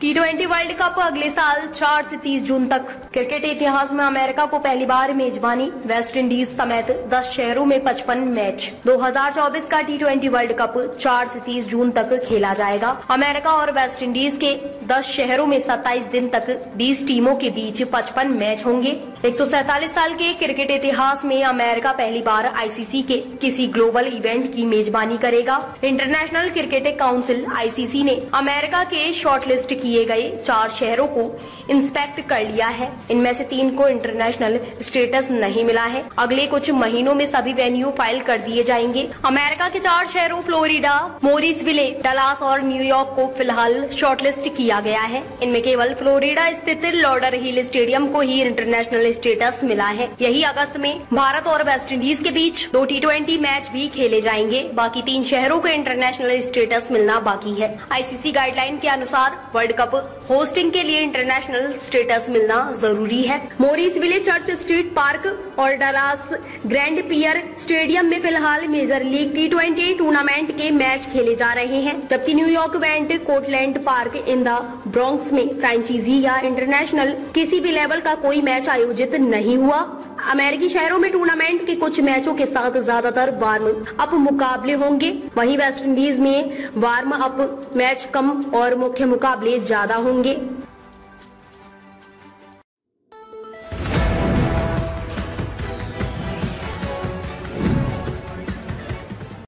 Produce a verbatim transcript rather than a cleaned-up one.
T twenty world cup अगले साल चार से तीस जून तक। क्रिकेट इतिहास में अमेरिका को पहली बार मेजबानी, वेस्ट इंडीज समेत दस शहरों में पचपन मैच। दो हज़ार चौबीस का टी ट्वेंटी वर्ल्ड कप चार से तीस जून तक खेला जाएगा। अमेरिका और वेस्ट इंडीज के दस शहरों में सत्ताईस दिन तक बीस टीमों के बीच पचपन मैच होंगे। एक सौ सैतालीस साल के क्रिकेट इतिहास में अमेरिका पहली बार आई सी सी के किसी ग्लोबल इवेंट की मेजबानी करेगा। International cricket council I C C ने अमेरिका के शॉर्टलिस्ट किए गए चार शहरों को इंस्पेक्ट कर लिया है। इनमें से तीन को इंटरनेशनल स्टेटस नहीं मिला है। अगले कुछ महीनों में सभी वेन्यू फाइल कर दिए जाएंगे। अमेरिका के चार शहरों फ्लोरिडा, मोरिसविले, डलास और न्यूयॉर्क को फिलहाल शॉर्टलिस्ट किया गया है। इनमें केवल फ्लोरिडा स्थित लॉडर हिल स्टेडियम को ही इंटरनेशनल स्टेटस मिला है। यही अगस्त में भारत और वेस्ट इंडीज के बीच दो टी ट्वेंटी मैच भी खेले जाएंगे। बाकी तीन शहरों को इंटरनेशनल स्टेटस मिलना बाकी है। आई सी सी गाइडलाइन के अनुसार वर्ल्ड कप होस्टिंग के लिए इंटरनेशनल स्टेटस मिलना जरूरी है। मोरिसविले, चर्च स्ट्रीट पार्क और डलास ग्रैंड पियर स्टेडियम में फिलहाल major league T twenty tournament के मैच खेले जा रहे हैं, जबकि New York Van Cortlandt park in the Bronx में फ्रेंचाइजी या इंटरनेशनल किसी भी लेवल का कोई मैच आयोजित नहीं हुआ। अमेरिकी शहरों में टूर्नामेंट के कुछ मैचों के साथ ज्यादातर वार्म अप मुकाबले होंगे। वहीं वेस्ट इंडीज में वार्म अप मैच कम और मुख्य मुकाबले ज्यादा होंगे।